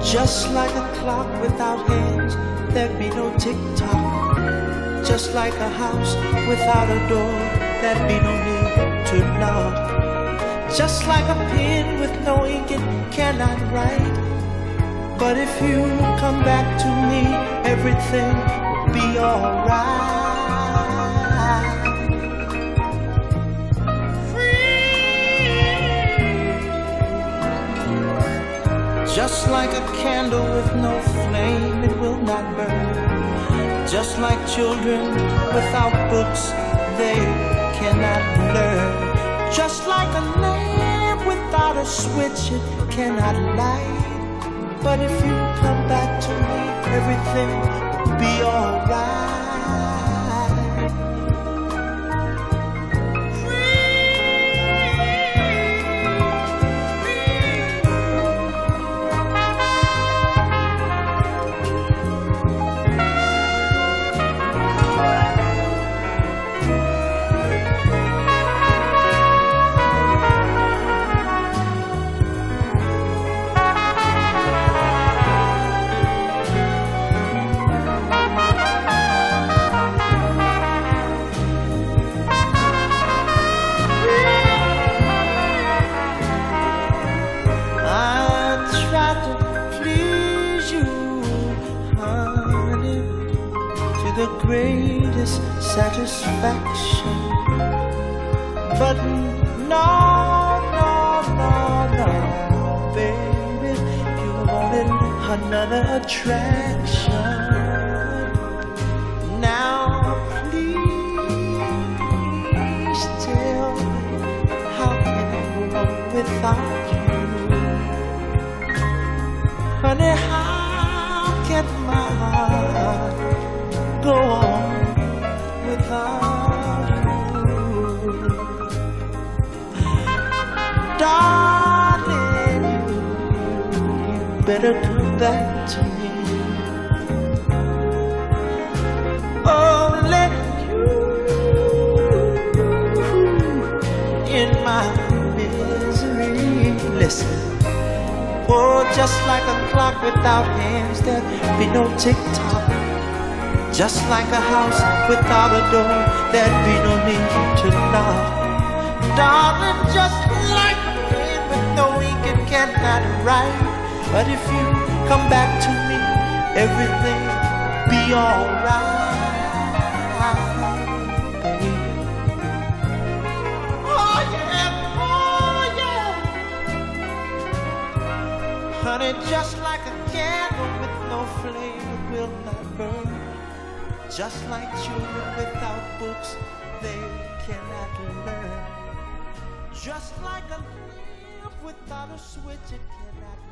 Just like a clock without hands, there'd be no tick-tock. Just like a house without a door, there'd be no need to knock. Just like a pen with no ink, it cannot write. But if you come back to me, everything will be alright. Just like a candle with no flame, it will not burn. Just like children without books, they cannot learn. Just like a lamp without a switch, it cannot light. But if you come back to me, everything will be alright. The greatest satisfaction, but no, baby, you wanted another attraction. Now please tell me, how can I go on without you? Honey, how can my heart go on without you? Darling, you better come back to me. Only you in my misery. Listen. Oh, just like a clock without hands, there'd be no tick-tock. Just like a house without a door, there'd be no need to knock. Darling, just like a pen with no ink, it cannot write. But if you come back to me, everything will be alright, baby. Oh yeah, oh yeah. Honey, just like a candle with no flame, it will not burn. Just like children without books, they cannot learn. Just like a lamp without a switch, it cannot